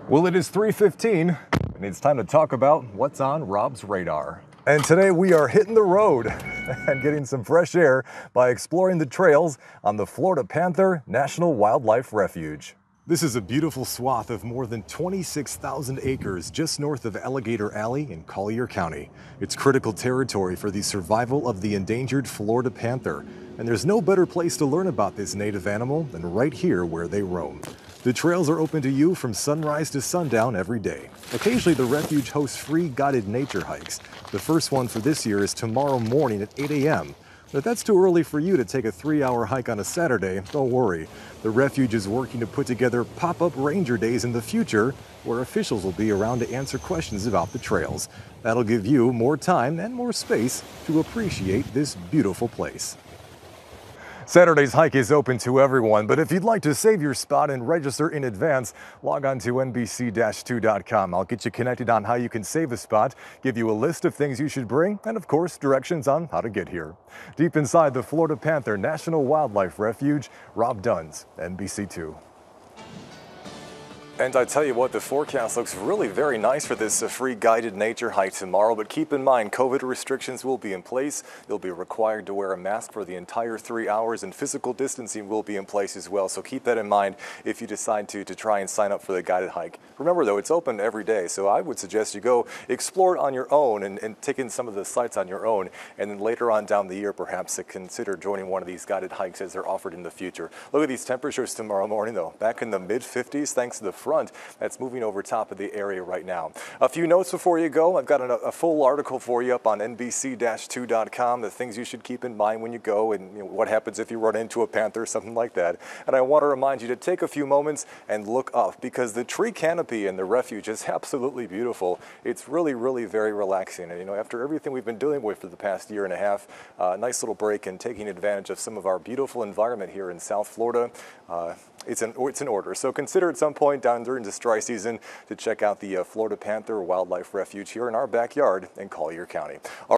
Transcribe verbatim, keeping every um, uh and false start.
Well, it is three fifteen, and it's time to talk about what's on Rob's radar. And today we are hitting the road and getting some fresh air by exploring the trails on the Florida Panther National Wildlife Refuge. This is a beautiful swath of more than twenty-six thousand acres just north of Alligator Alley in Collier County. It's critical territory for the survival of the endangered Florida panther, and there's no better place to learn about this native animal than right here where they roam. The trails are open to you from sunrise to sundown every day. Occasionally, the refuge hosts free guided nature hikes. The first one for this year is tomorrow morning at eight A M But if that's too early for you to take a three-hour hike on a Saturday, don't worry. The refuge is working to put together pop-up ranger days in the future where officials will be around to answer questions about the trails. That'll give you more time and more space to appreciate this beautiful place. Saturday's hike is open to everyone, but if you'd like to save your spot and register in advance, log on to N B C two dot com. I'll get you connected on how you can save a spot, give you a list of things you should bring, and of course, directions on how to get here. Deep inside the Florida Panther National Wildlife Refuge, Rob Duns, N B C two. And I tell you what, the forecast looks really very nice for this uh, free guided nature hike tomorrow, but keep in mind COVID restrictions will be in place. You'll be required to wear a mask for the entire three hours and physical distancing will be in place as well. So keep that in mind if you decide to, to try and sign up for the guided hike. Remember though, it's open every day, so I would suggest you go explore it on your own and, and take in some of the sites on your own, and then later on down the year perhaps to consider joining one of these guided hikes as they're offered in the future. Look at these temperatures tomorrow morning though, back in the mid fifties thanks to the front that's moving over top of the area right now. A few notes before you go. I've got a, a full article for you up on N B C two dot com, the things you should keep in mind when you go and you know, what happens if you run into a panther, something like that. And I want to remind you to take a few moments and look up because the tree canopy in the refuge is absolutely beautiful. It's really, really very relaxing. And you know, after everything we've been dealing with for the past year and a half, a uh, nice little break and taking advantage of some of our beautiful environment here in South Florida. Uh, It's an, it's in order. So consider at some point down during this dry season to check out the uh, Florida Panther Wildlife Refuge here in our backyard in Collier County.